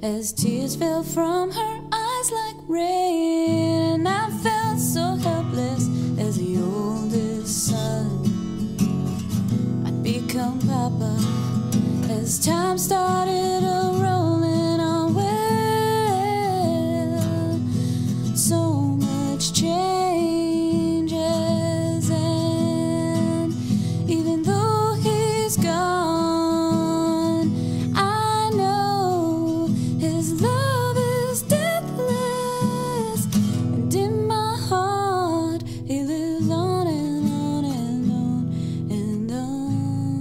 as tears fell from her eyes like rain. And I felt so helpless as the oldest son. I'd become Papa as time started a-rolling on. Well, so much changes, and even though he's gone, I know his love is deathless, and in my heart he lives on and on and on and on.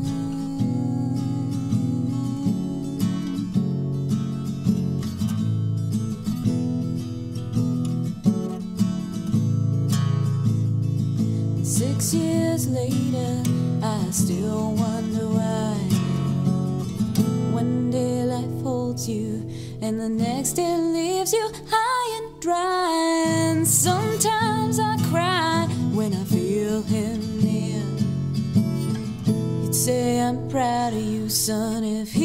6 years later, I still wonder why. One day life holds you, and the next day leaves you high and dry. And sometimes I cry when I feel him near. He'd say, I'm proud of you, son, if he